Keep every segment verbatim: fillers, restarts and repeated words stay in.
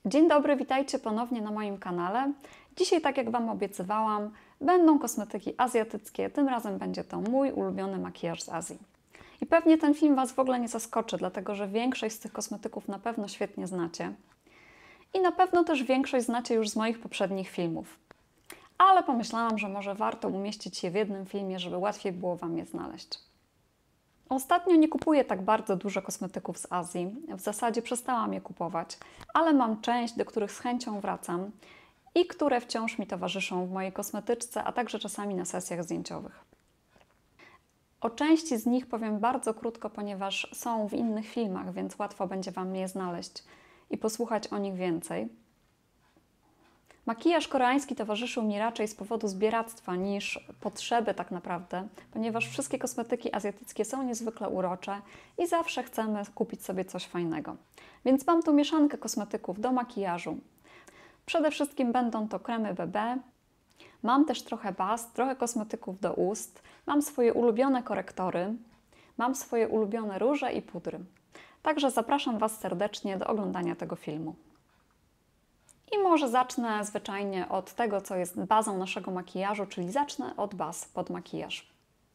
Dzień dobry, witajcie ponownie na moim kanale. Dzisiaj, tak jak Wam obiecywałam, będą kosmetyki azjatyckie. Tym razem będzie to mój ulubiony makijaż z Azji. I pewnie ten film Was w ogóle nie zaskoczy, dlatego że większość z tych kosmetyków na pewno świetnie znacie. I na pewno też większość znacie już z moich poprzednich filmów. Ale pomyślałam, że może warto umieścić je w jednym filmie, żeby łatwiej było Wam je znaleźć. Ostatnio nie kupuję tak bardzo dużo kosmetyków z Azji. W zasadzie przestałam je kupować, ale mam część, do których z chęcią wracam i które wciąż mi towarzyszą w mojej kosmetyczce, a także czasami na sesjach zdjęciowych. O części z nich powiem bardzo krótko, ponieważ są w innych filmach, więc łatwo będzie Wam je znaleźć i posłuchać o nich więcej. Makijaż koreański towarzyszył mi raczej z powodu zbieractwa niż potrzeby tak naprawdę, ponieważ wszystkie kosmetyki azjatyckie są niezwykle urocze i zawsze chcemy kupić sobie coś fajnego. Więc mam tu mieszankę kosmetyków do makijażu. Przede wszystkim będą to kremy B B, mam też trochę baz, trochę kosmetyków do ust, mam swoje ulubione korektory, mam swoje ulubione róże i pudry. Także zapraszam Was serdecznie do oglądania tego filmu. I może zacznę zwyczajnie od tego, co jest bazą naszego makijażu, czyli zacznę od baz pod makijaż.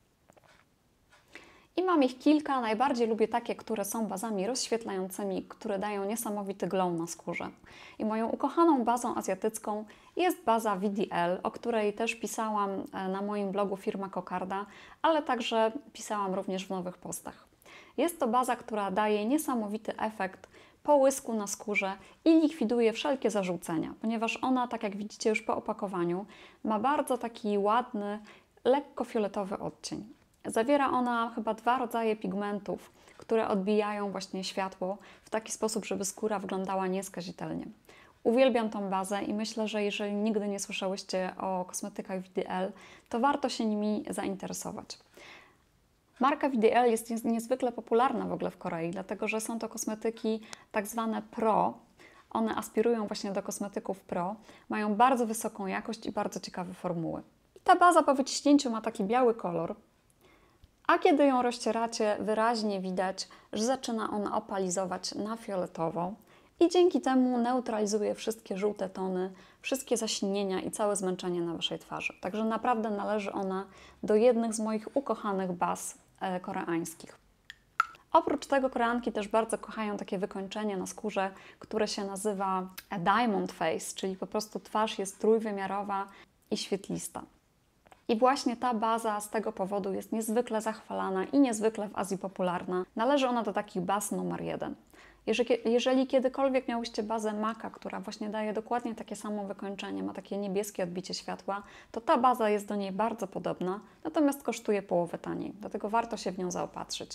I mam ich kilka, najbardziej lubię takie, które są bazami rozświetlającymi, które dają niesamowity glow na skórze. I moją ukochaną bazą azjatycką jest baza V D L, o której też pisałam na moim blogu Firma Kokarda, ale także pisałam również w nowych postach. Jest to baza, która daje niesamowity efekt połysku na skórze i likwiduje wszelkie zażółcenia, ponieważ ona, tak jak widzicie już po opakowaniu, ma bardzo taki ładny, lekko fioletowy odcień. Zawiera ona chyba dwa rodzaje pigmentów, które odbijają właśnie światło w taki sposób, żeby skóra wyglądała nieskazitelnie. Uwielbiam tą bazę i myślę, że jeżeli nigdy nie słyszałyście o kosmetykach V D L, to warto się nimi zainteresować. Marka V D L jest niezwykle popularna w ogóle w Korei, dlatego że są to kosmetyki tak zwane pro. One aspirują właśnie do kosmetyków pro, mają bardzo wysoką jakość i bardzo ciekawe formuły. I ta baza po wyciśnięciu ma taki biały kolor, a kiedy ją rozcieracie, wyraźnie widać, że zaczyna ona opalizować na fioletowo i dzięki temu neutralizuje wszystkie żółte tony, wszystkie zaśnienia i całe zmęczenie na Waszej twarzy. Także naprawdę należy ona do jednych z moich ukochanych baz e, koreańskich. Oprócz tego Koreanki też bardzo kochają takie wykończenie na skórze, które się nazywa diamond face, czyli po prostu twarz jest trójwymiarowa i świetlista. I właśnie ta baza z tego powodu jest niezwykle zachwalana i niezwykle w Azji popularna. Należy ona do takich baz numer jeden. Jeżeli, jeżeli kiedykolwiek miałyście bazę Maka, która właśnie daje dokładnie takie samo wykończenie, ma takie niebieskie odbicie światła, to ta baza jest do niej bardzo podobna, natomiast kosztuje połowę taniej, dlatego warto się w nią zaopatrzyć.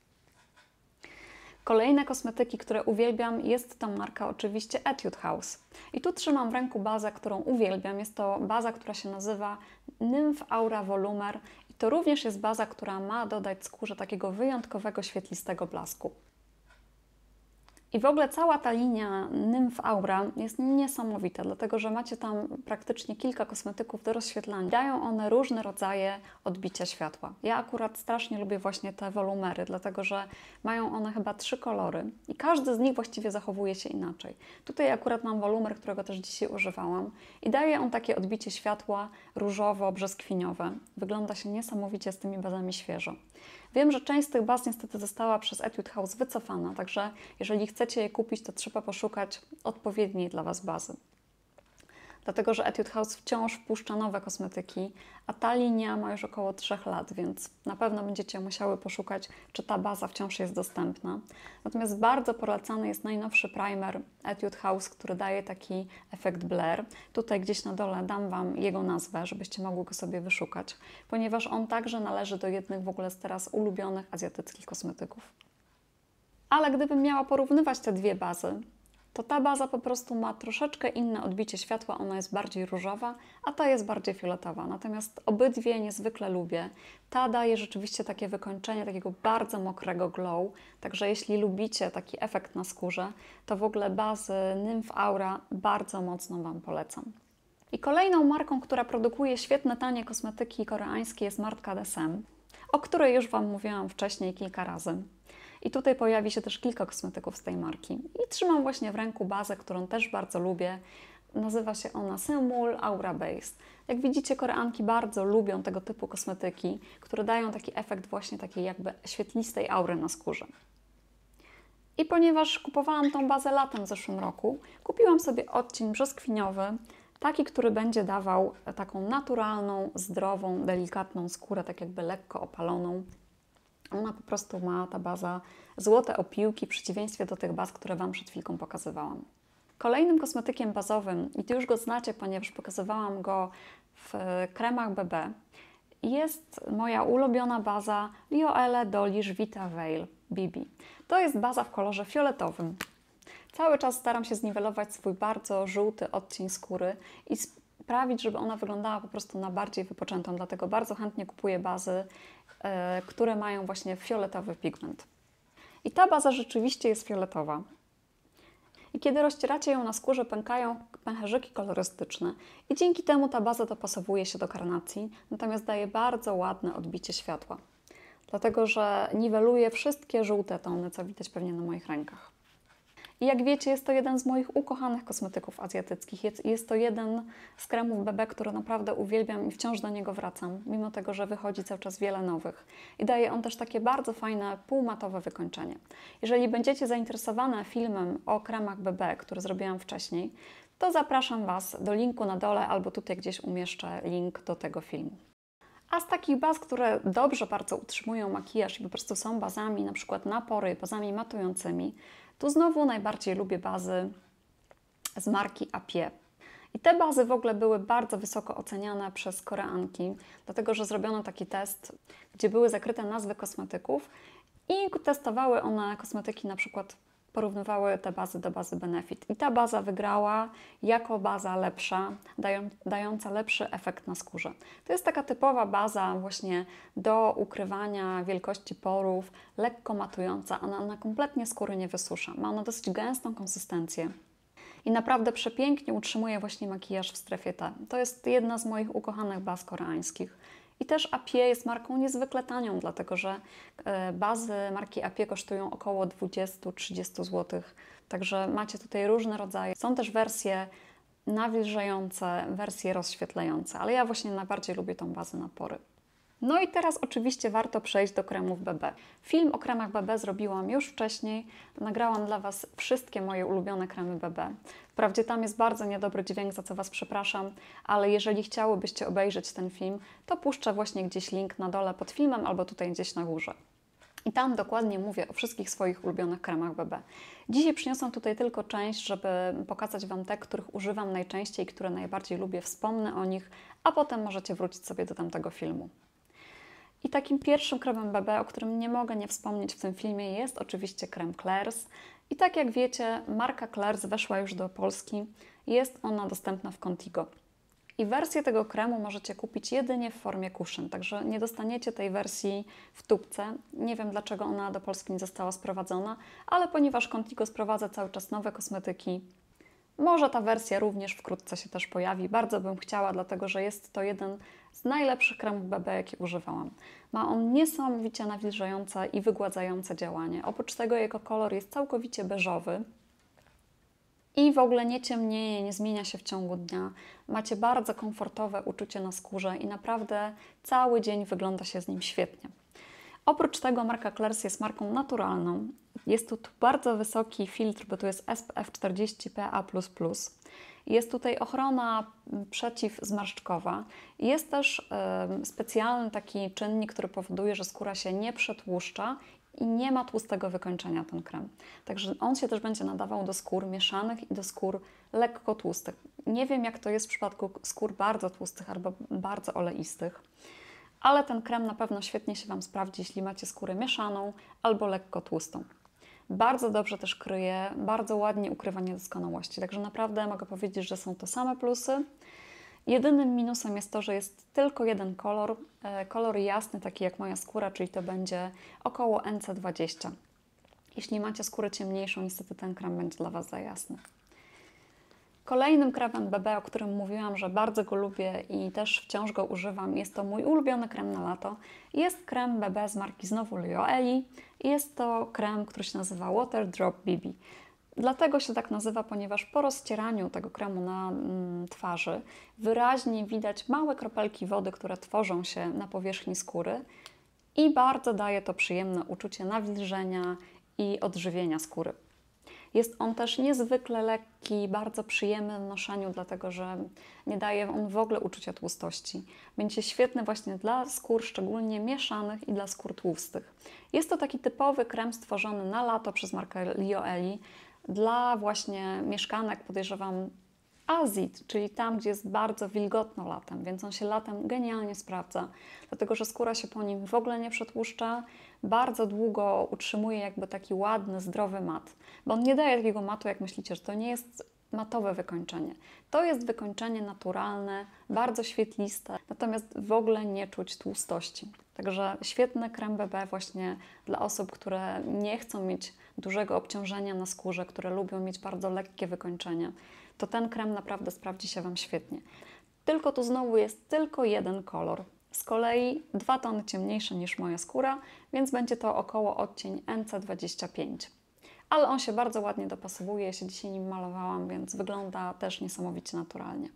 Kolejne kosmetyki, które uwielbiam, jest to marka oczywiście Etude House. I tu trzymam w ręku bazę, którą uwielbiam. Jest to baza, która się nazywa Nymph Aura Volumer i to również jest baza, która ma dodać skórze takiego wyjątkowego, świetlistego blasku. I w ogóle cała ta linia Nymph Aura jest niesamowita, dlatego że macie tam praktycznie kilka kosmetyków do rozświetlania. Dają one różne rodzaje odbicia światła. Ja akurat strasznie lubię właśnie te wolumery, dlatego że mają one chyba trzy kolory i każdy z nich właściwie zachowuje się inaczej. Tutaj akurat mam wolumer, którego też dzisiaj używałam i daje on takie odbicie światła różowo-brzoskwiniowe. Wygląda się niesamowicie z tymi bazami świeżo. Wiem, że część z tych baz niestety została przez Etude House wycofana, także jeżeli chcecie je kupić, to trzeba poszukać odpowiedniej dla Was bazy. Dlatego, że Etude House wciąż wpuszcza nowe kosmetyki, a ta linia ma już około trzech lat, więc na pewno będziecie musiały poszukać, czy ta baza wciąż jest dostępna. Natomiast bardzo polecany jest najnowszy primer Etude House, który daje taki efekt Blair. Tutaj gdzieś na dole dam Wam jego nazwę, żebyście mogły go sobie wyszukać, ponieważ on także należy do jednych w ogóle z teraz ulubionych azjatyckich kosmetyków. Ale gdybym miała porównywać te dwie bazy, to ta baza po prostu ma troszeczkę inne odbicie światła, ona jest bardziej różowa, a ta jest bardziej fioletowa. Natomiast obydwie niezwykle lubię. Ta daje rzeczywiście takie wykończenie takiego bardzo mokrego glow, także jeśli lubicie taki efekt na skórze, to w ogóle bazy Nymph Aura bardzo mocno Wam polecam. I kolejną marką, która produkuje świetne, tanie kosmetyki koreańskie jest marka D S M, o której już Wam mówiłam wcześniej kilka razy. I tutaj pojawi się też kilka kosmetyków z tej marki. I trzymam właśnie w ręku bazę, którą też bardzo lubię. Nazywa się ona Symul Aura Base. Jak widzicie, Koreanki bardzo lubią tego typu kosmetyki, które dają taki efekt właśnie takiej jakby świetlistej aury na skórze. I ponieważ kupowałam tą bazę latem w zeszłym roku, kupiłam sobie odcień brzoskwiniowy, taki, który będzie dawał taką naturalną, zdrową, delikatną skórę, tak jakby lekko opaloną. Ona po prostu ma, ta baza, złote opiłki w przeciwieństwie do tych baz, które Wam przed chwilką pokazywałam. Kolejnym kosmetykiem bazowym, i Ty już go znacie, ponieważ pokazywałam go w kremach B B, jest moja ulubiona baza Lioele Dolish Vita Veil B B. To jest baza w kolorze fioletowym. Cały czas staram się zniwelować swój bardzo żółty odcień skóry i sprawić, żeby ona wyglądała po prostu na bardziej wypoczętą. Dlatego bardzo chętnie kupuję bazy, yy, które mają właśnie fioletowy pigment. I ta baza rzeczywiście jest fioletowa. I kiedy rozcieracie ją na skórze, pękają pęcherzyki kolorystyczne i dzięki temu ta baza dopasowuje się do karnacji, natomiast daje bardzo ładne odbicie światła. Dlatego, że niweluje wszystkie żółte tony, co widać pewnie na moich rękach. I jak wiecie, jest to jeden z moich ukochanych kosmetyków azjatyckich. Jest, jest to jeden z kremów B B, który naprawdę uwielbiam i wciąż do niego wracam, mimo tego, że wychodzi cały czas wiele nowych. I daje on też takie bardzo fajne, półmatowe wykończenie. Jeżeli będziecie zainteresowane filmem o kremach B B, który zrobiłam wcześniej, to zapraszam Was do linku na dole albo tutaj gdzieś umieszczę link do tego filmu. A z takich baz, które dobrze bardzo utrzymują makijaż i po prostu są bazami na przykład na pory, bazami matującymi, tu znowu najbardziej lubię bazy z marki Apie. I te bazy w ogóle były bardzo wysoko oceniane przez Koreanki, dlatego że zrobiono taki test, gdzie były zakryte nazwy kosmetyków i testowały one kosmetyki, na przykład porównywały te bazy do bazy Benefit. I ta baza wygrała jako baza lepsza, dają, dająca lepszy efekt na skórze. To jest taka typowa baza właśnie do ukrywania wielkości porów, lekko matująca, ona, ona kompletnie skóry nie wysusza. Ma ona dosyć gęstą konsystencję i naprawdę przepięknie utrzymuje właśnie makijaż w strefie T. To jest jedna z moich ukochanych baz koreańskich. I też Apie jest marką niezwykle tanią, dlatego że bazy marki Apie kosztują około dwadzieścia do trzydziestu złotych. Także macie tutaj różne rodzaje. Są też wersje nawilżające, wersje rozświetlające, ale ja właśnie najbardziej lubię tą bazę na pory. No i teraz oczywiście warto przejść do kremów B B. Film o kremach B B zrobiłam już wcześniej. Nagrałam dla Was wszystkie moje ulubione kremy B B. Wprawdzie tam jest bardzo niedobry dźwięk, za co Was przepraszam, ale jeżeli chciałybyście obejrzeć ten film, to puszczę właśnie gdzieś link na dole pod filmem albo tutaj gdzieś na górze. I tam dokładnie mówię o wszystkich swoich ulubionych kremach B B. Dzisiaj przyniosłam tutaj tylko część, żeby pokazać Wam te, których używam najczęściej, które najbardziej lubię, wspomnę o nich, a potem możecie wrócić sobie do tamtego filmu. I takim pierwszym kremem B B, o którym nie mogę nie wspomnieć w tym filmie, jest oczywiście krem Klairs. I tak jak wiecie, marka Klairs weszła już do Polski. Jest ona dostępna w Contigo. I wersję tego kremu możecie kupić jedynie w formie cushion, także nie dostaniecie tej wersji w tubce. Nie wiem, dlaczego ona do Polski nie została sprowadzona, ale ponieważ Contigo sprowadza cały czas nowe kosmetyki, może ta wersja również wkrótce się też pojawi. Bardzo bym chciała, dlatego że jest to jeden z najlepszych kremów B B, jakie używałam. Ma on niesamowicie nawilżające i wygładzające działanie. Oprócz tego jego kolor jest całkowicie beżowy i w ogóle nie ciemnieje, nie zmienia się w ciągu dnia. Macie bardzo komfortowe uczucie na skórze i naprawdę cały dzień wygląda się z nim świetnie. Oprócz tego marka Klairs jest marką naturalną. Jest tu bardzo wysoki filtr, bo tu jest S P F czterdzieści P A plus plus. Jest tutaj ochrona przeciwzmarszczkowa. Jest też y, specjalny taki czynnik, który powoduje, że skóra się nie przetłuszcza i nie ma tłustego wykończenia ten krem. Także on się też będzie nadawał do skór mieszanych i do skór lekko tłustych. Nie wiem, jak to jest w przypadku skór bardzo tłustych albo bardzo oleistych, ale ten krem na pewno świetnie się Wam sprawdzi, jeśli macie skórę mieszaną albo lekko tłustą. Bardzo dobrze też kryje, bardzo ładnie ukrywa niedoskonałości, także naprawdę mogę powiedzieć, że są to same plusy. Jedynym minusem jest to, że jest tylko jeden kolor, kolor jasny, taki jak moja skóra, czyli to będzie około N C dwadzieścia. Jeśli macie skórę ciemniejszą, niestety ten krem będzie dla Was za jasny. Kolejnym kremem B B, o którym mówiłam, że bardzo go lubię i też wciąż go używam, jest to mój ulubiony krem na lato. Jest krem B B z marki znowu Lioeli i jest to krem, który się nazywa Water Drop B B. Dlatego się tak nazywa, ponieważ po rozcieraniu tego kremu na mm, twarzy wyraźnie widać małe kropelki wody, które tworzą się na powierzchni skóry i bardzo daje to przyjemne uczucie nawilżenia i odżywienia skóry. Jest on też niezwykle lekki, bardzo przyjemny w noszeniu, dlatego że nie daje on w ogóle uczucia tłustości. Będzie świetny właśnie dla skór, szczególnie mieszanych i dla skór tłustych. Jest to taki typowy krem stworzony na lato przez markę Lioeli dla właśnie mieszkanek, podejrzewam, Azji, czyli tam, gdzie jest bardzo wilgotno latem, więc on się latem genialnie sprawdza, dlatego że skóra się po nim w ogóle nie przetłuszcza, bardzo długo utrzymuje jakby taki ładny, zdrowy mat, bo on nie daje takiego matu, jak myślicie, że to nie jest matowe wykończenie. To jest wykończenie naturalne, bardzo świetliste, natomiast w ogóle nie czuć tłustości. Także świetny krem B B właśnie dla osób, które nie chcą mieć dużego obciążenia na skórze, które lubią mieć bardzo lekkie wykończenie. To ten krem naprawdę sprawdzi się Wam świetnie. Tylko tu znowu jest tylko jeden kolor. Z kolei dwa tony ciemniejsze niż moja skóra, więc będzie to około odcień N C dwadzieścia pięć. Ale on się bardzo ładnie dopasowuje, ja się dzisiaj nim malowałam, więc wygląda też niesamowicie naturalnie.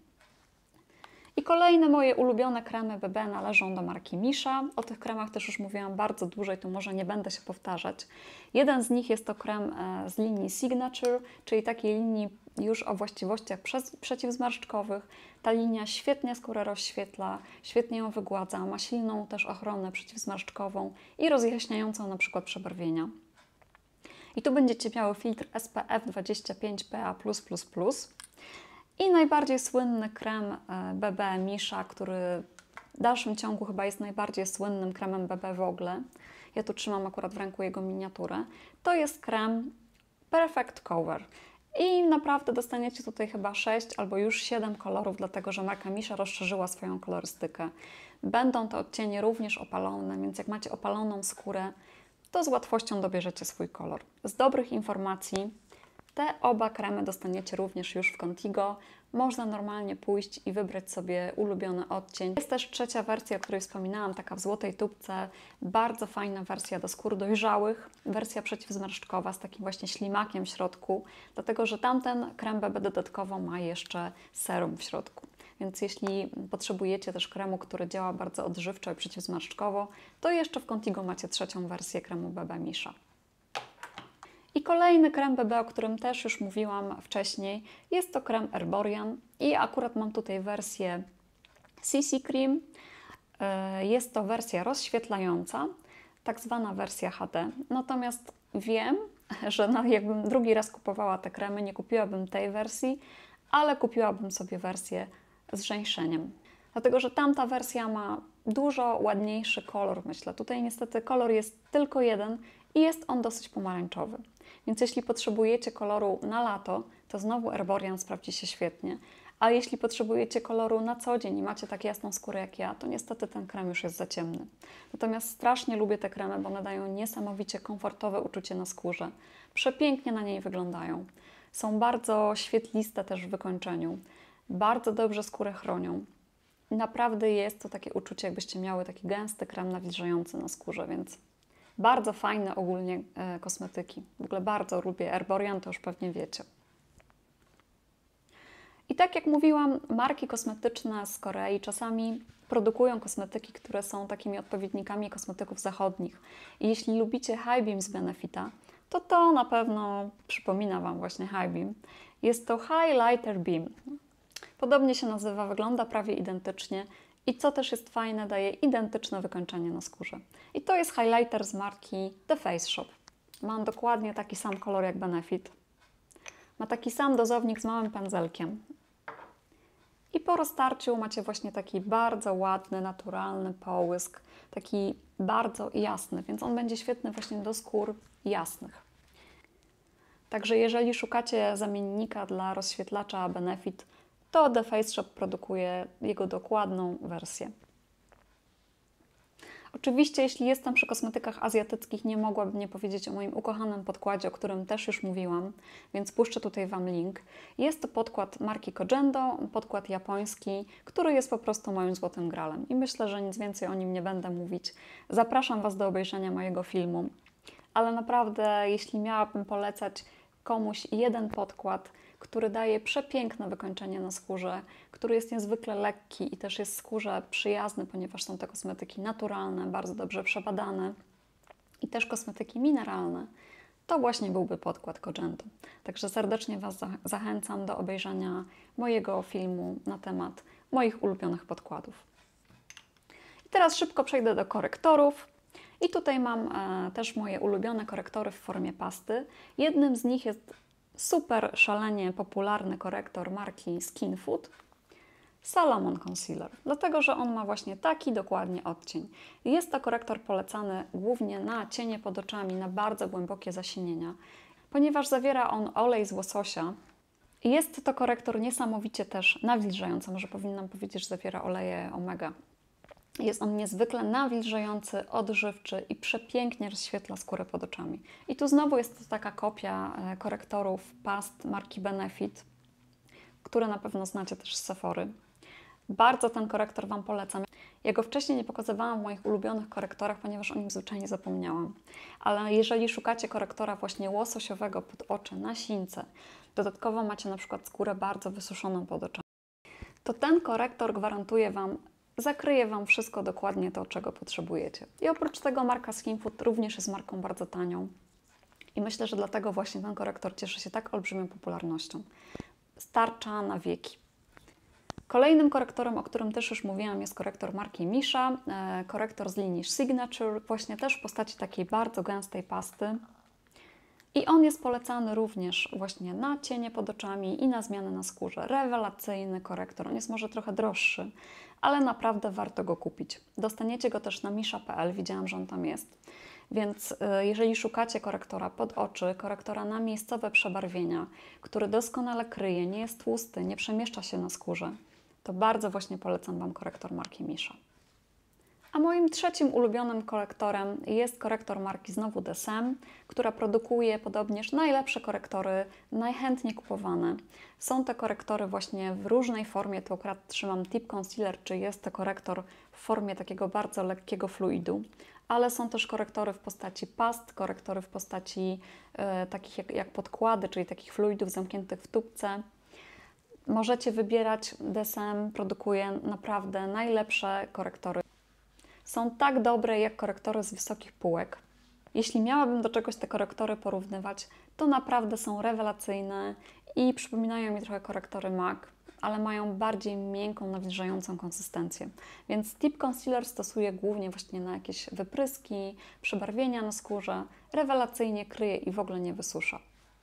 I kolejne moje ulubione kremy B B należą do marki Misha. O tych kremach też już mówiłam bardzo dużo i tu może nie będę się powtarzać. Jeden z nich jest to krem z linii Signature, czyli takiej linii już o właściwościach przeciwzmarszczkowych. Ta linia świetnie skórę rozświetla, świetnie ją wygładza, ma silną też ochronę przeciwzmarszczkową i rozjaśniającą na przykład przebarwienia. I tu będziecie miały filtr S P F dwadzieścia pięć P A plus plus plus. I najbardziej słynny krem B B Misha, który w dalszym ciągu chyba jest najbardziej słynnym kremem B B w ogóle. Ja tu trzymam akurat w ręku jego miniaturę. To jest krem Perfect Cover. I naprawdę dostaniecie tutaj chyba sześć albo już siedem kolorów, dlatego że marka Misha rozszerzyła swoją kolorystykę. Będą te odcienie również opalone, więc jak macie opaloną skórę, to z łatwością dobierzecie swój kolor. Z dobrych informacji te oba kremy dostaniecie również już w Contigo. Można normalnie pójść i wybrać sobie ulubiony odcień. Jest też trzecia wersja, o której wspominałam, taka w złotej tubce. Bardzo fajna wersja do skór dojrzałych. Wersja przeciwzmarszczkowa z takim właśnie ślimakiem w środku, dlatego że tamten krem B B dodatkowo ma jeszcze serum w środku. Więc jeśli potrzebujecie też kremu, który działa bardzo odżywczo i przeciwzmarszczkowo, to jeszcze w Contigo macie trzecią wersję kremu B B Misha. I kolejny krem B B, o którym też już mówiłam wcześniej, jest to krem Erborian i akurat mam tutaj wersję C C Cream. Jest to wersja rozświetlająca, tak zwana wersja H D. Natomiast wiem, że no, jakbym drugi raz kupowała te kremy, nie kupiłabym tej wersji, ale kupiłabym sobie wersję z żeńszeniem. Dlatego, że tamta wersja ma dużo ładniejszy kolor, myślę. Tutaj niestety kolor jest tylko jeden i jest on dosyć pomarańczowy. Więc jeśli potrzebujecie koloru na lato, to znowu Erborian sprawdzi się świetnie. A jeśli potrzebujecie koloru na co dzień i macie tak jasną skórę jak ja, to niestety ten krem już jest za ciemny. Natomiast strasznie lubię te kremy, bo one dają niesamowicie komfortowe uczucie na skórze. Przepięknie na niej wyglądają. Są bardzo świetliste też w wykończeniu. Bardzo dobrze skórę chronią. Naprawdę jest to takie uczucie, jakbyście miały taki gęsty krem nawilżający na skórze, więc bardzo fajne ogólnie e, kosmetyki. W ogóle bardzo lubię Erborian, to już pewnie wiecie. I tak jak mówiłam, marki kosmetyczne z Korei czasami produkują kosmetyki, które są takimi odpowiednikami kosmetyków zachodnich. I jeśli lubicie High Beam z Benefita, to to na pewno przypomina Wam właśnie High Beam. Jest to Highlighter Beam. Podobnie się nazywa, wygląda prawie identycznie i co też jest fajne, daje identyczne wykończenie na skórze. I to jest highlighter z marki The Face Shop. Ma on dokładnie taki sam kolor jak Benefit. Ma taki sam dozownik z małym pędzelkiem. I po roztarciu macie właśnie taki bardzo ładny, naturalny połysk, taki bardzo jasny, więc on będzie świetny właśnie do skór jasnych. Także jeżeli szukacie zamiennika dla rozświetlacza Benefit, to The Face Shop produkuje jego dokładną wersję. Oczywiście, jeśli jestem przy kosmetykach azjatyckich, nie mogłabym nie powiedzieć o moim ukochanym podkładzie, o którym też już mówiłam, więc puszczę tutaj Wam link. Jest to podkład marki Kojendo, podkład japoński, który jest po prostu moim złotym gralem i myślę, że nic więcej o nim nie będę mówić. Zapraszam Was do obejrzenia mojego filmu, ale naprawdę, jeśli miałabym polecać komuś jeden podkład, który daje przepiękne wykończenie na skórze, który jest niezwykle lekki i też jest skórze przyjazny, ponieważ są to kosmetyki naturalne, bardzo dobrze przebadane i też kosmetyki mineralne, to właśnie byłby podkład Kojendo. Także serdecznie Was zachęcam do obejrzenia mojego filmu na temat moich ulubionych podkładów. I teraz szybko przejdę do korektorów. I tutaj mam e, też moje ulubione korektory w formie pasty. Jednym z nich jest super szalenie popularny korektor marki Skin Food, Salomon Concealer, dlatego że on ma właśnie taki dokładnie odcień. Jest to korektor polecany głównie na cienie pod oczami, na bardzo głębokie zasinienia, ponieważ zawiera on olej z łososia. Jest to korektor niesamowicie też nawilżający, może powinnam powiedzieć, że zawiera oleje omega. Jest on niezwykle nawilżający, odżywczy i przepięknie rozświetla skórę pod oczami. I tu znowu jest to taka kopia korektorów past marki Benefit, które na pewno znacie też z Sephory. Bardzo ten korektor Wam polecam. Ja go wcześniej nie pokazywałam w moich ulubionych korektorach, ponieważ o nim zwyczajnie zapomniałam. Ale jeżeli szukacie korektora właśnie łososiowego pod oczy na sińce, dodatkowo macie na przykład skórę bardzo wysuszoną pod oczami, to ten korektor gwarantuje Wam, zakryje Wam wszystko dokładnie to, czego potrzebujecie. I oprócz tego marka Skin Food również jest marką bardzo tanią. I myślę, że dlatego właśnie ten korektor cieszy się tak olbrzymią popularnością. Starcza na wieki. Kolejnym korektorem, o którym też już mówiłam, jest korektor marki Misha. E, korektor z linii Signature, właśnie też w postaci takiej bardzo gęstej pasty. I on jest polecany również właśnie na cienie pod oczami i na zmiany na skórze. Rewelacyjny korektor. On jest może trochę droższy, ale naprawdę warto go kupić. Dostaniecie go też na misha kropka p l, widziałam, że on tam jest. Więc y, jeżeli szukacie korektora pod oczy, korektora na miejscowe przebarwienia, który doskonale kryje, nie jest tłusty, nie przemieszcza się na skórze, to bardzo właśnie polecam Wam korektor marki Misha. A moim trzecim ulubionym korektorem jest korektor marki znowu The Sam, która produkuje podobnież najlepsze korektory, najchętniej kupowane. Są te korektory właśnie w różnej formie, tu akurat trzymam Tip Concealer, czy jest to korektor w formie takiego bardzo lekkiego fluidu, ale są też korektory w postaci past, korektory w postaci e, takich jak, jak podkłady, czyli takich fluidów zamkniętych w tubce. Możecie wybierać, The Sam produkuje naprawdę najlepsze korektory. Są tak dobre jak korektory z wysokich półek. Jeśli miałabym do czegoś te korektory porównywać, to naprawdę są rewelacyjne i przypominają mi trochę korektory M A C, ale mają bardziej miękką, nawilżającą konsystencję. Więc Tip Concealer stosuję głównie właśnie na jakieś wypryski, przebarwienia na skórze, rewelacyjnie kryje i w ogóle nie wysusza.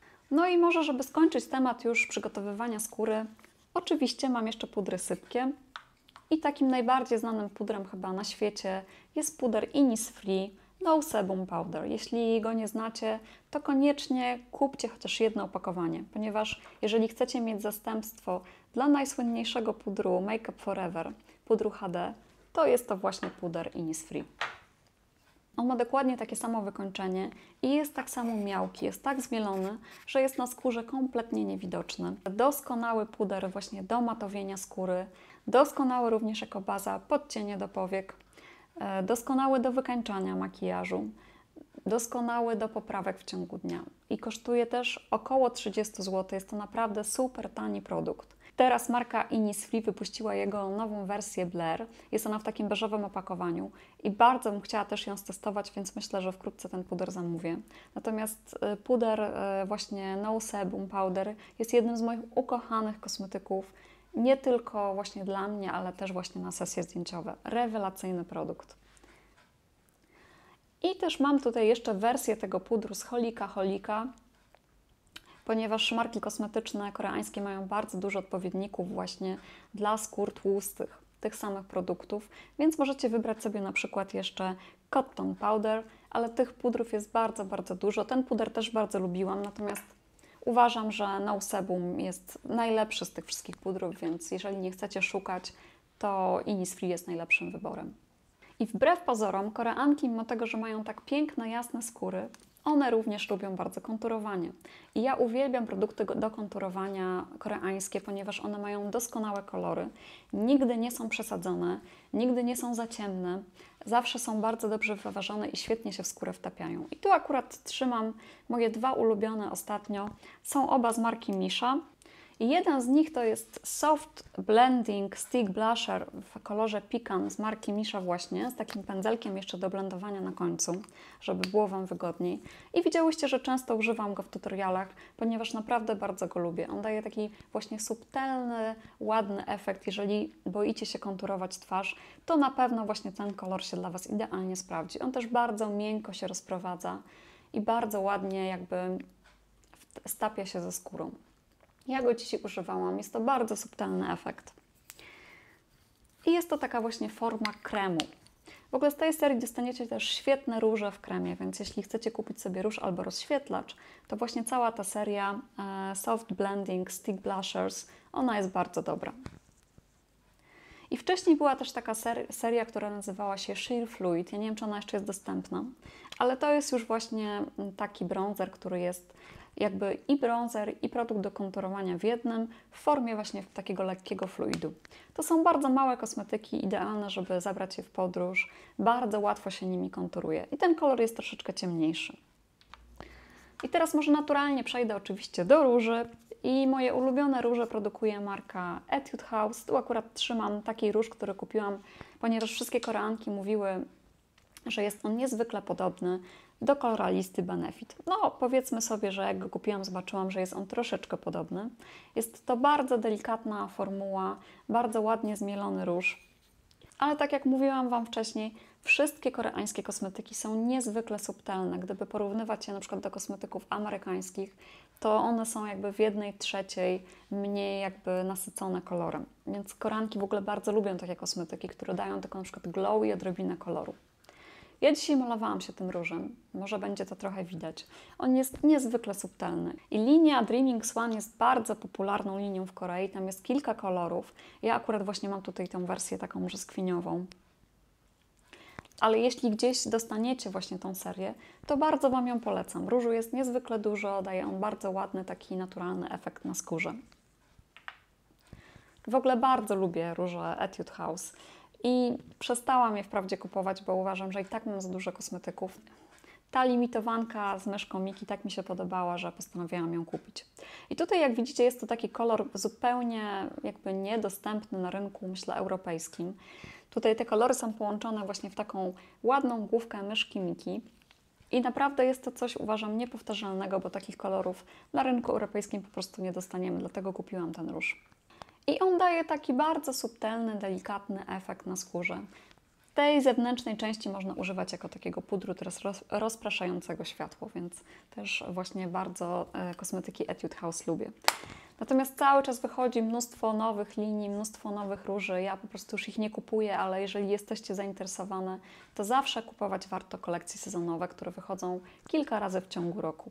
No i może, żeby skończyć temat już przygotowywania skóry, oczywiście mam jeszcze pudry sypkie. I takim najbardziej znanym pudrem chyba na świecie jest puder Innisfree No Sebum Powder. Jeśli go nie znacie, to koniecznie kupcie chociaż jedno opakowanie, ponieważ jeżeli chcecie mieć zastępstwo dla najsłynniejszego pudru Make Up For Ever, pudru H D, to jest to właśnie puder Innisfree. On ma dokładnie takie samo wykończenie i jest tak samo miałki, jest tak zmielony, że jest na skórze kompletnie niewidoczny. Doskonały puder właśnie do matowienia skóry, doskonały również jako baza pod cienie do powiek, doskonały do wykańczania makijażu, doskonały do poprawek w ciągu dnia i kosztuje też około trzydzieści złotych. Jest to naprawdę super tani produkt. Teraz marka Innisfree wypuściła jego nową wersję Blair. Jest ona w takim beżowym opakowaniu i bardzo bym chciała też ją stestować, więc myślę, że wkrótce ten puder zamówię. Natomiast puder właśnie No Sebum Powder jest jednym z moich ukochanych kosmetyków, nie tylko właśnie dla mnie, ale też właśnie na sesje zdjęciowe. Rewelacyjny produkt. I też mam tutaj jeszcze wersję tego pudru z Holika Holika, ponieważ marki kosmetyczne koreańskie mają bardzo dużo odpowiedników właśnie dla skór tłustych, tych samych produktów, więc możecie wybrać sobie na przykład jeszcze Cotton Powder, ale tych pudrów jest bardzo, bardzo dużo. Ten puder też bardzo lubiłam, natomiast uważam, że No Sebum jest najlepszy z tych wszystkich pudrów, więc jeżeli nie chcecie szukać, to Innisfree jest najlepszym wyborem. I wbrew pozorom, Koreanki, mimo tego, że mają tak piękne, jasne skóry, one również lubią bardzo konturowanie. I ja uwielbiam produkty do konturowania koreańskie, ponieważ one mają doskonałe kolory. Nigdy nie są przesadzone, nigdy nie są za ciemne. Zawsze są bardzo dobrze wyważone i świetnie się w skórę wtapiają. I tu akurat trzymam moje dwa ulubione ostatnio. Są oba z marki Misha. I jeden z nich to jest Soft Blending Stick Blusher w kolorze Pecan z marki Misha właśnie, z takim pędzelkiem jeszcze do blendowania na końcu, żeby było Wam wygodniej. I widziałyście, że często używam go w tutorialach, ponieważ naprawdę bardzo go lubię. On daje taki właśnie subtelny, ładny efekt. Jeżeli boicie się konturować twarz, to na pewno właśnie ten kolor się dla Was idealnie sprawdzi. On też bardzo miękko się rozprowadza i bardzo ładnie jakby stapia się ze skórą. Ja go dzisiaj używałam. Jest to bardzo subtelny efekt. I jest to taka właśnie forma kremu. W ogóle z tej serii dostaniecie też świetne róże w kremie, więc jeśli chcecie kupić sobie róż albo rozświetlacz, to właśnie cała ta seria e, Soft Blending Stick Blushers, ona jest bardzo dobra. I wcześniej była też taka ser seria, która nazywała się Sheer Fluid. Ja nie wiem, czy ona jeszcze jest dostępna, ale to jest już właśnie taki bronzer, który jest jakby i bronzer, i produkt do konturowania w jednym, w formie właśnie takiego lekkiego fluidu. To są bardzo małe kosmetyki, idealne, żeby zabrać je w podróż. Bardzo łatwo się nimi konturuje. I ten kolor jest troszeczkę ciemniejszy. I teraz może naturalnie przejdę oczywiście do róży. I moje ulubione róże produkuje marka Etude House. Tu akurat trzymam taki róż, który kupiłam, ponieważ wszystkie Koreanki mówiły, że jest on niezwykle podobny do koloralisty Benefit. No, powiedzmy sobie, że jak go kupiłam, zobaczyłam, że jest on troszeczkę podobny. Jest to bardzo delikatna formuła, bardzo ładnie zmielony róż. Ale tak jak mówiłam Wam wcześniej, wszystkie koreańskie kosmetyki są niezwykle subtelne. Gdyby porównywać je na przykład do kosmetyków amerykańskich, to one są jakby w jednej trzeciej mniej jakby nasycone kolorem. Więc Koreanki w ogóle bardzo lubią takie kosmetyki, które dają tylko na przykład glow i odrobinę koloru. Ja dzisiaj malowałam się tym różem, może będzie to trochę widać. On jest niezwykle subtelny. I linia Dreaming Swan jest bardzo popularną linią w Korei, tam jest kilka kolorów. Ja akurat właśnie mam tutaj tą wersję taką brzoskwiniową. Ale jeśli gdzieś dostaniecie właśnie tą serię, to bardzo Wam ją polecam. Różu jest niezwykle dużo, daje on bardzo ładny, taki naturalny efekt na skórze. W ogóle bardzo lubię róże Etude House. I przestałam je wprawdzie kupować, bo uważam, że i tak mam za dużo kosmetyków. Ta limitowanka z myszką Miki tak mi się podobała, że postanowiłam ją kupić. I tutaj, jak widzicie, jest to taki kolor zupełnie jakby niedostępny na rynku, myślę, europejskim. Tutaj te kolory są połączone właśnie w taką ładną główkę myszki Miki. I naprawdę jest to coś, uważam, niepowtarzalnego, bo takich kolorów na rynku europejskim po prostu nie dostaniemy, dlatego kupiłam ten róż. I on daje taki bardzo subtelny, delikatny efekt na skórze. Tej zewnętrznej części można używać jako takiego pudru teraz roz, rozpraszającego światło, więc też właśnie bardzo e, kosmetyki Etude House lubię. Natomiast cały czas wychodzi mnóstwo nowych linii, mnóstwo nowych róży. Ja po prostu już ich nie kupuję, ale jeżeli jesteście zainteresowane, to zawsze kupować warto kolekcje sezonowe, które wychodzą kilka razy w ciągu roku.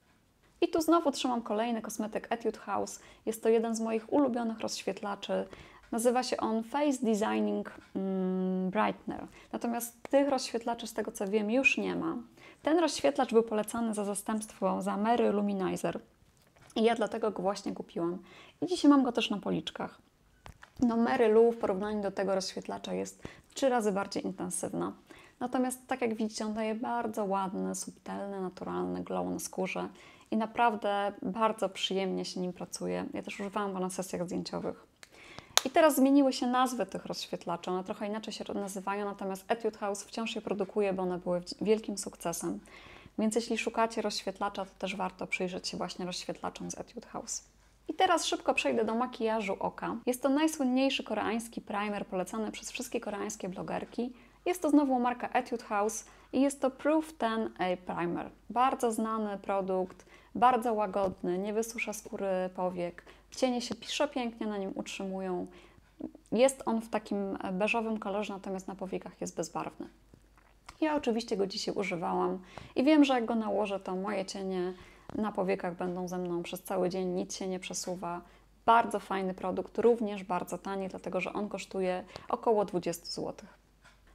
I tu znowu trzymam kolejny kosmetyk Etude House. Jest to jeden z moich ulubionych rozświetlaczy. Nazywa się on Face Designing mm, Brightener. Natomiast tych rozświetlaczy, z tego co wiem, już nie ma. Ten rozświetlacz był polecany za zastępstwo za Mary Luminizer. I ja dlatego go właśnie kupiłam. I dzisiaj mam go też na policzkach. No Mary Lou w porównaniu do tego rozświetlacza jest trzy razy bardziej intensywna. Natomiast tak jak widzicie, on daje bardzo ładny, subtelny, naturalny glow na skórze. I naprawdę bardzo przyjemnie się nim pracuje. Ja też używałam go na sesjach zdjęciowych. I teraz zmieniły się nazwy tych rozświetlaczy. One trochę inaczej się nazywają, natomiast Etude House wciąż je produkuje, bo one były wielkim sukcesem. Więc jeśli szukacie rozświetlacza, to też warto przyjrzeć się właśnie rozświetlaczom z Etude House. I teraz szybko przejdę do makijażu oka. Jest to najsłynniejszy koreański primer polecany przez wszystkie koreańskie blogerki. Jest to znowu marka Etude House i jest to Proof ten A Primer. Bardzo znany produkt, bardzo łagodny, nie wysusza skóry powiek, cienie się przepięknie na nim utrzymują. Jest on w takim beżowym kolorze, natomiast na powiekach jest bezbarwny. Ja oczywiście go dzisiaj używałam i wiem, że jak go nałożę, to moje cienie na powiekach będą ze mną przez cały dzień, nic się nie przesuwa. Bardzo fajny produkt, również bardzo tani, dlatego że on kosztuje około dwadzieścia złotych.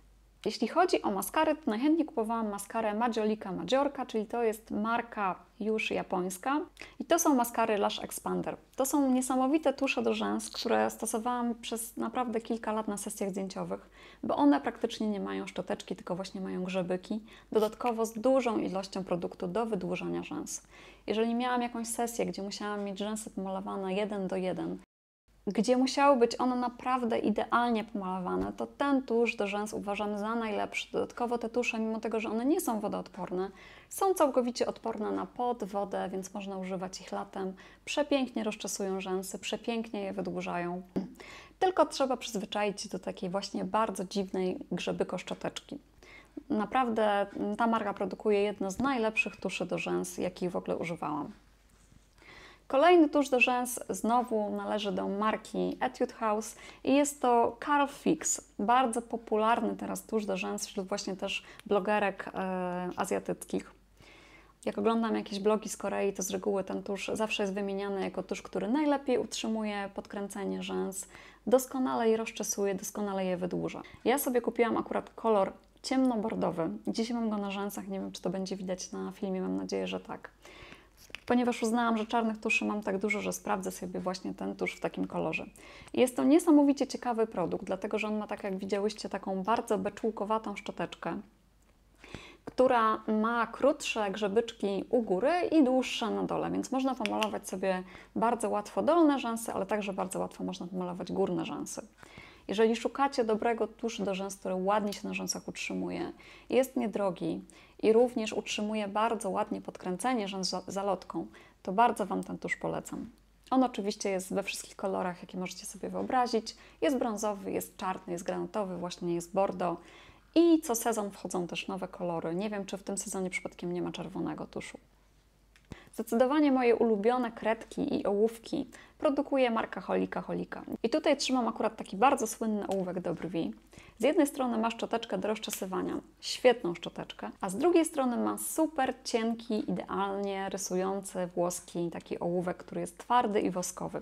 Jeśli chodzi o maskary, to najchętniej kupowałam maskarę Majolica Majorca, czyli to jest marka już japońska. I to są maskary Lash Expander. To są niesamowite tusze do rzęs, które stosowałam przez naprawdę kilka lat na sesjach zdjęciowych, bo one praktycznie nie mają szczoteczki, tylko właśnie mają grzebyki, dodatkowo z dużą ilością produktu do wydłużania rzęs. Jeżeli miałam jakąś sesję, gdzie musiałam mieć rzęsy pomalowane jeden do jeden, gdzie musiały być one naprawdę idealnie pomalowane, to ten tusz do rzęs uważam za najlepszy. Dodatkowo te tusze, mimo tego, że one nie są wodoodporne, są całkowicie odporne na pot, wodę, więc można używać ich latem. Przepięknie rozczesują rzęsy, przepięknie je wydłużają. Tylko trzeba przyzwyczaić się do takiej właśnie bardzo dziwnej grzebyko-szczoteczki. Naprawdę ta marka produkuje jedno z najlepszych tuszy do rzęs, jakich w ogóle używałam. Kolejny tusz do rzęs znowu należy do marki Etude House i jest to Carl Fix. Bardzo popularny teraz tusz do rzęs wśród właśnie też blogerek e, azjatyckich. Jak oglądam jakieś blogi z Korei, to z reguły ten tusz zawsze jest wymieniany jako tusz, który najlepiej utrzymuje podkręcenie rzęs, doskonale je rozczesuje, doskonale je wydłuża. Ja sobie kupiłam akurat kolor ciemnobordowy. Dzisiaj mam go na rzęsach, nie wiem, czy to będzie widać na filmie, mam nadzieję, że tak. Ponieważ uznałam, że czarnych tuszy mam tak dużo, że sprawdzę sobie właśnie ten tusz w takim kolorze. Jest to niesamowicie ciekawy produkt, dlatego że on ma, tak jak widziałyście, taką bardzo beczułkowatą szczoteczkę, która ma krótsze grzebyczki u góry i dłuższe na dole, więc można pomalować sobie bardzo łatwo dolne rzęsy, ale także bardzo łatwo można pomalować górne rzęsy. Jeżeli szukacie dobrego tuszu do rzęs, który ładnie się na rzęsach utrzymuje, jest niedrogi i również utrzymuje bardzo ładnie podkręcenie rzęs zalotką, to bardzo Wam ten tusz polecam. On oczywiście jest we wszystkich kolorach, jakie możecie sobie wyobrazić. Jest brązowy, jest czarny, jest granatowy, właśnie jest bordo i co sezon wchodzą też nowe kolory. Nie wiem, czy w tym sezonie przypadkiem nie ma czerwonego tuszu. Zdecydowanie moje ulubione kredki i ołówki produkuje marka Holika Holika. I tutaj trzymam akurat taki bardzo słynny ołówek do brwi. Z jednej strony ma szczoteczkę do rozczesywania, świetną szczoteczkę, a z drugiej strony ma super cienki, idealnie rysujący włoski taki ołówek, który jest twardy i woskowy.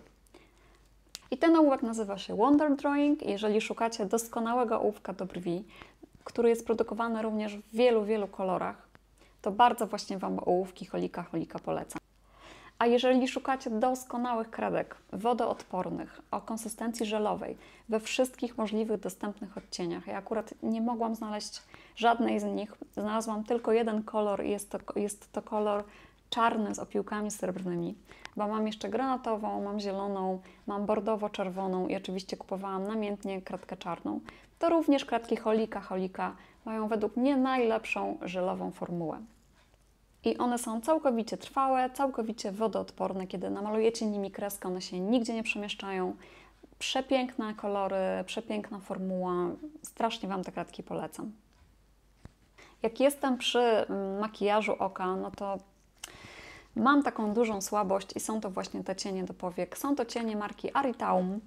I ten ołówek nazywa się Wonder Drawing. Jeżeli szukacie doskonałego ołówka do brwi, który jest produkowany również w wielu, wielu kolorach, to bardzo właśnie Wam ołówki Holika Holika polecam. A jeżeli szukacie doskonałych kredek, wodoodpornych, o konsystencji żelowej, we wszystkich możliwych dostępnych odcieniach, ja akurat nie mogłam znaleźć żadnej z nich, znalazłam tylko jeden kolor i jest to, jest to kolor czarny z opiłkami srebrnymi, bo mam jeszcze granatową, mam zieloną, mam bordowo-czerwoną i oczywiście kupowałam namiętnie kredkę czarną, to również kredki Holika Holika mają według mnie najlepszą żelową formułę. I one są całkowicie trwałe, całkowicie wodoodporne. Kiedy namalujecie nimi kreskę, one się nigdzie nie przemieszczają. Przepiękne kolory, przepiękna formuła. Strasznie Wam te kredki polecam. Jak jestem przy makijażu oka, no to mam taką dużą słabość i są to właśnie te cienie do powiek. Są to cienie marki Aritaum.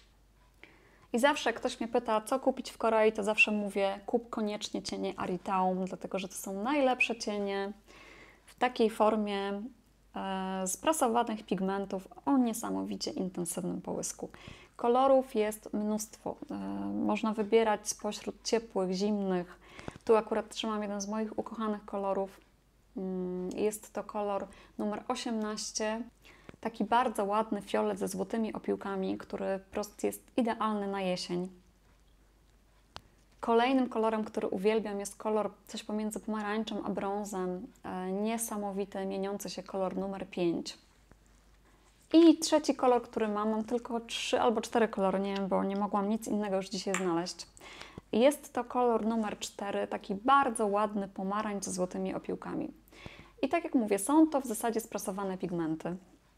I zawsze jak ktoś mnie pyta, co kupić w Korei, to zawsze mówię, kup koniecznie cienie Aritaum, dlatego że to są najlepsze cienie w takiej formie e, sprasowanych pigmentów o niesamowicie intensywnym połysku. Kolorów jest mnóstwo. E, można wybierać spośród ciepłych, zimnych. Tu akurat trzymam jeden z moich ukochanych kolorów. Mm, jest to kolor numer osiemnaście. Taki bardzo ładny fiolet ze złotymi opiłkami, który po prostu jest idealny na jesień. Kolejnym kolorem, który uwielbiam, jest kolor coś pomiędzy pomarańczem a brązem. E, niesamowity, mieniący się kolor numer pięć. I trzeci kolor, który mam, mam tylko trzy albo cztery kolory, nie wiem, bo nie mogłam nic innego już dzisiaj znaleźć. Jest to kolor numer cztery, taki bardzo ładny pomarańcz z złotymi opiłkami. I tak jak mówię, są to w zasadzie sprasowane pigmenty.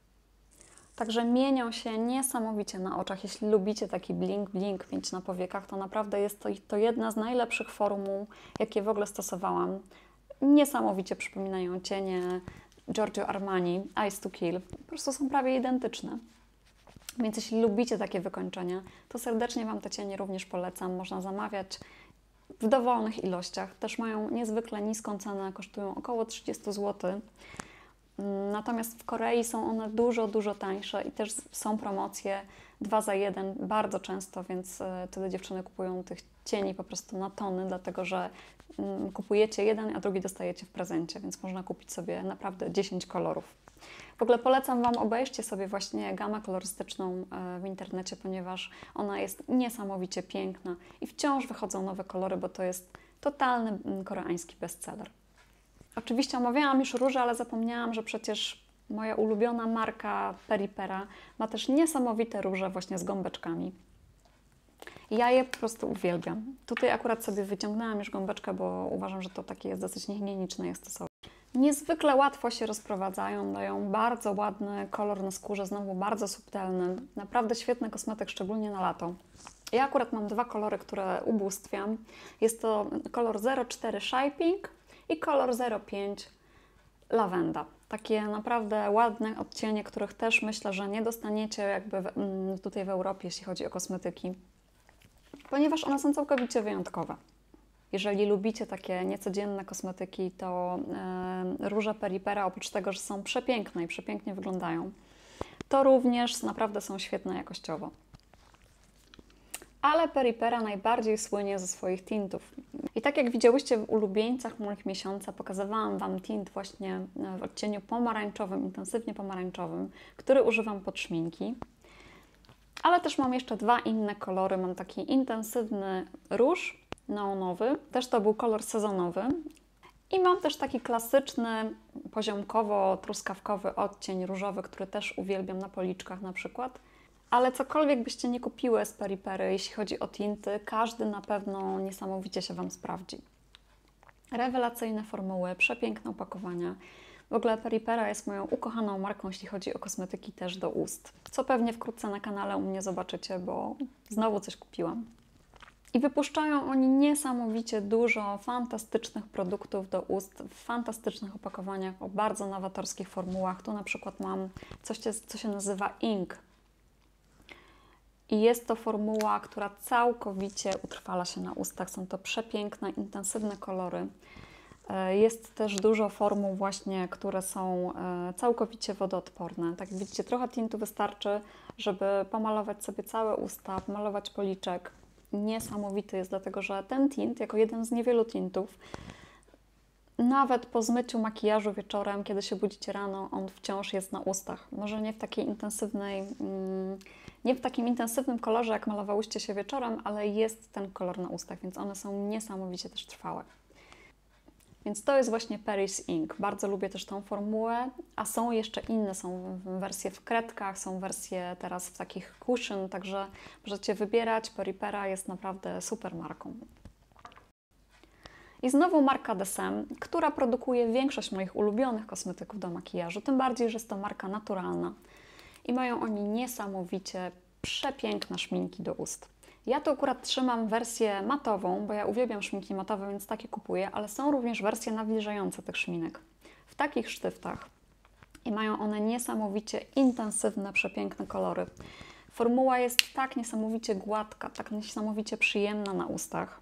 Także mienią się niesamowicie na oczach. Jeśli lubicie taki blink blink mieć na powiekach, to naprawdę jest to, to jedna z najlepszych formuł, jakie w ogóle stosowałam. Niesamowicie przypominają cienie Giorgio Armani, Eyes to Kill. Po prostu są prawie identyczne. Więc jeśli lubicie takie wykończenia, to serdecznie Wam te cienie również polecam. Można zamawiać w dowolnych ilościach. Też mają niezwykle niską cenę, kosztują około trzydzieści złotych. Natomiast w Korei są one dużo, dużo tańsze i też są promocje dwa za jeden bardzo często, więc e, wtedy dziewczyny kupują tych cieni po prostu na tony, dlatego że mm, kupujecie jeden, a drugi dostajecie w prezencie, więc można kupić sobie naprawdę dziesięć kolorów. W ogóle polecam Wam obejrzcie sobie właśnie gamę kolorystyczną w internecie, ponieważ ona jest niesamowicie piękna i wciąż wychodzą nowe kolory, bo to jest totalny koreański bestseller. Oczywiście omawiałam już róże, ale zapomniałam, że przecież moja ulubiona marka Peripera ma też niesamowite róże właśnie z gąbeczkami. Ja je po prostu uwielbiam. Tutaj akurat sobie wyciągnęłam już gąbeczkę, bo uważam, że to takie jest dosyć niehigieniczne je stosować. Niezwykle łatwo się rozprowadzają, dają bardzo ładny kolor na skórze, znowu bardzo subtelny. Naprawdę świetny kosmetyk, szczególnie na lato. Ja akurat mam dwa kolory, które ubóstwiam. Jest to kolor zero cztery Shy Pink i kolor zero pięć Lavenda. Takie naprawdę ładne odcienie, których też myślę, że nie dostaniecie jakby w, tutaj w Europie, jeśli chodzi o kosmetyki, ponieważ one są całkowicie wyjątkowe. Jeżeli lubicie takie niecodzienne kosmetyki, to e, róże Peripera, oprócz tego, że są przepiękne i przepięknie wyglądają, to również naprawdę są świetne jakościowo. Ale Peripera najbardziej słynie ze swoich tintów. I tak jak widziałyście w ulubieńcach moich miesiąca, pokazywałam Wam tint właśnie w odcieniu pomarańczowym, intensywnie pomarańczowym, który używam pod szminki. Ale też mam jeszcze dwa inne kolory. Mam taki intensywny róż neonowy, też to był kolor sezonowy. I mam też taki klasyczny, poziomkowo-truskawkowy odcień różowy, który też uwielbiam na policzkach na przykład. Ale cokolwiek byście nie kupiły z Peripery, jeśli chodzi o tinty, każdy na pewno niesamowicie się Wam sprawdzi. Rewelacyjne formuły, przepiękne opakowania. W ogóle Peripera jest moją ukochaną marką, jeśli chodzi o kosmetyki też do ust. Co pewnie wkrótce na kanale u mnie zobaczycie, bo znowu coś kupiłam. I wypuszczają oni niesamowicie dużo fantastycznych produktów do ust, w fantastycznych opakowaniach, o bardzo nowatorskich formułach. Tu na przykład mam coś, co się nazywa Ink. I jest to formuła, która całkowicie utrwala się na ustach. Są to przepiękne, intensywne kolory. Jest też dużo formuł właśnie, które są całkowicie wodoodporne. Tak jak widzicie, trochę tintu wystarczy, żeby pomalować sobie całe usta, pomalować policzek. Niesamowity jest, dlatego że ten tint, jako jeden z niewielu tintów, nawet po zmyciu makijażu wieczorem, kiedy się budzicie rano, on wciąż jest na ustach. Może nie w takiej intensywnej, nie w takim intensywnym kolorze, jak malowałyście się wieczorem, ale jest ten kolor na ustach, więc one są niesamowicie też trwałe. Więc to jest właśnie Paris Ink. Bardzo lubię też tą formułę, a są jeszcze inne, są wersje w kredkach, są wersje teraz w takich cushion, także możecie wybierać. Peripera jest naprawdę super marką. I znowu marka D S M, która produkuje większość moich ulubionych kosmetyków do makijażu, tym bardziej, że jest to marka naturalna. I mają oni niesamowicie przepiękne szminki do ust. Ja tu akurat trzymam wersję matową, bo ja uwielbiam szminki matowe, więc takie kupuję, ale są również wersje nawilżające tych szminek w takich sztyftach. I mają one niesamowicie intensywne, przepiękne kolory. Formuła jest tak niesamowicie gładka, tak niesamowicie przyjemna na ustach,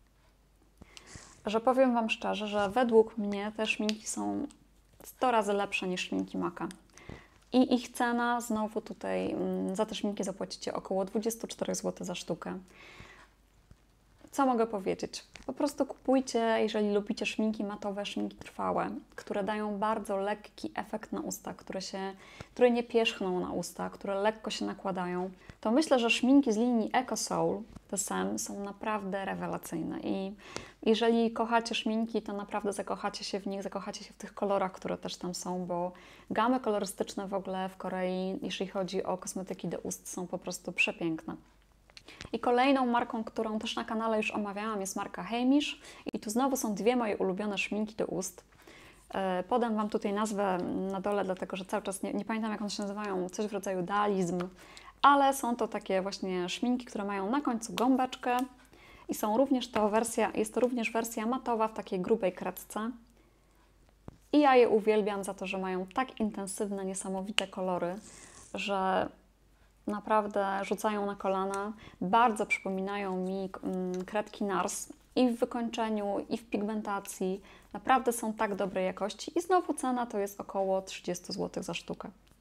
że powiem Wam szczerze, że według mnie te szminki są sto razy lepsze niż szminki Maca. I ich cena, znowu tutaj za te szminki zapłacicie około dwadzieścia cztery złote za sztukę. Co mogę powiedzieć? Po prostu kupujcie, jeżeli lubicie szminki matowe, szminki trwałe, które dają bardzo lekki efekt na usta, które, się, które nie pierzchną na usta, które lekko się nakładają, to myślę, że szminki z linii Eco Soul, D S M, są naprawdę rewelacyjne. I jeżeli kochacie szminki, to naprawdę zakochacie się w nich, zakochacie się w tych kolorach, które też tam są, bo gamy kolorystyczne w ogóle w Korei, jeśli chodzi o kosmetyki do ust, są po prostu przepiękne. I kolejną marką, którą też na kanale już omawiałam, jest marka Heimish. I tu znowu są dwie moje ulubione szminki do ust. Podam Wam tutaj nazwę na dole, dlatego że cały czas nie, nie pamiętam, jak one się nazywają, coś w rodzaju Dalizm. Ale są to takie właśnie szminki, które mają na końcu gąbeczkę. I są również to wersja, jest to również wersja matowa w takiej grubej kredce. I ja je uwielbiam za to, że mają tak intensywne, niesamowite kolory, że naprawdę rzucają na kolana. Bardzo przypominają mi kredki Nars i w wykończeniu, i w pigmentacji. Naprawdę są tak dobrej jakości. I znowu cena to jest około trzydzieści złotych za sztukę.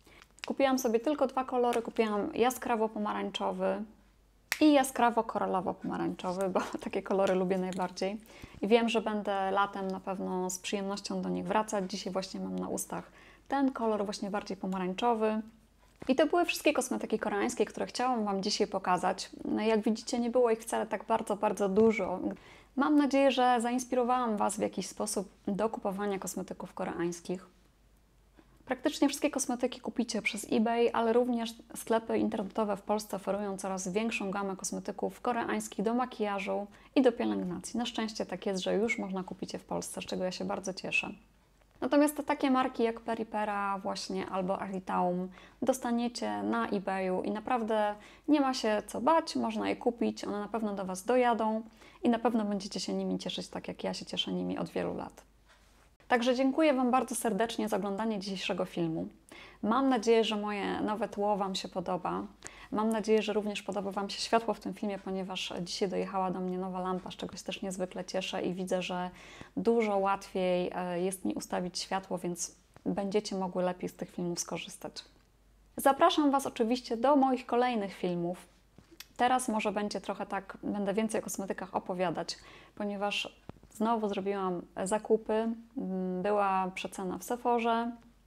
Kupiłam sobie tylko dwa kolory. Kupiłam jaskrawo pomarańczowy i jaskrawo koralowo-pomarańczowy, bo takie kolory lubię najbardziej. I wiem, że będę latem na pewno z przyjemnością do nich wracać. Dzisiaj właśnie mam na ustach ten kolor właśnie bardziej pomarańczowy. I to były wszystkie kosmetyki koreańskie, które chciałam Wam dzisiaj pokazać. Jak widzicie, nie było ich wcale tak bardzo, bardzo dużo. Mam nadzieję, że zainspirowałam Was w jakiś sposób do kupowania kosmetyków koreańskich. Praktycznie wszystkie kosmetyki kupicie przez eBay, ale również sklepy internetowe w Polsce oferują coraz większą gamę kosmetyków koreańskich do makijażu i do pielęgnacji. Na szczęście tak jest, że już można kupić je w Polsce, z czego ja się bardzo cieszę. Natomiast te takie marki jak Peripera właśnie albo Aritaum dostaniecie na eBayu i naprawdę nie ma się co bać, można je kupić, one na pewno do Was dojadą i na pewno będziecie się nimi cieszyć tak jak ja się cieszę nimi od wielu lat. Także dziękuję Wam bardzo serdecznie za oglądanie dzisiejszego filmu. Mam nadzieję, że moje nowe tło Wam się podoba. Mam nadzieję, że również podoba Wam się światło w tym filmie, ponieważ dzisiaj dojechała do mnie nowa lampa, z czego się też niezwykle cieszę i widzę, że dużo łatwiej jest mi ustawić światło, więc będziecie mogły lepiej z tych filmów skorzystać. Zapraszam Was oczywiście do moich kolejnych filmów. Teraz może będzie trochę tak, będę więcej o kosmetykach opowiadać, ponieważ znowu zrobiłam zakupy, była przecena w Sephorze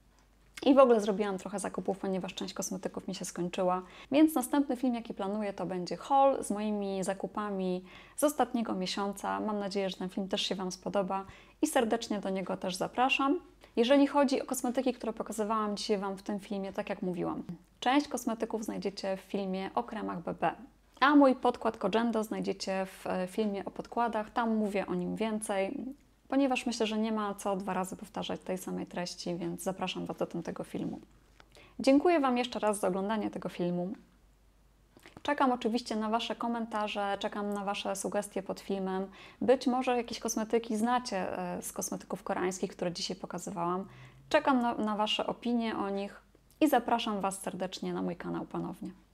i w ogóle zrobiłam trochę zakupów, ponieważ część kosmetyków mi się skończyła. Więc następny film, jaki planuję, to będzie haul z moimi zakupami z ostatniego miesiąca. Mam nadzieję, że ten film też się Wam spodoba i serdecznie do niego też zapraszam. Jeżeli chodzi o kosmetyki, które pokazywałam dzisiaj Wam w tym filmie, tak jak mówiłam, część kosmetyków znajdziecie w filmie o kremach B B. A mój podkład Kojendo znajdziecie w filmie o podkładach, tam mówię o nim więcej, ponieważ myślę, że nie ma co dwa razy powtarzać tej samej treści, więc zapraszam Was do tamtego filmu. Dziękuję Wam jeszcze raz za oglądanie tego filmu. Czekam oczywiście na Wasze komentarze, czekam na Wasze sugestie pod filmem. Być może jakieś kosmetyki znacie z kosmetyków koreańskich, które dzisiaj pokazywałam. Czekam na, na Wasze opinie o nich i zapraszam Was serdecznie na mój kanał ponownie.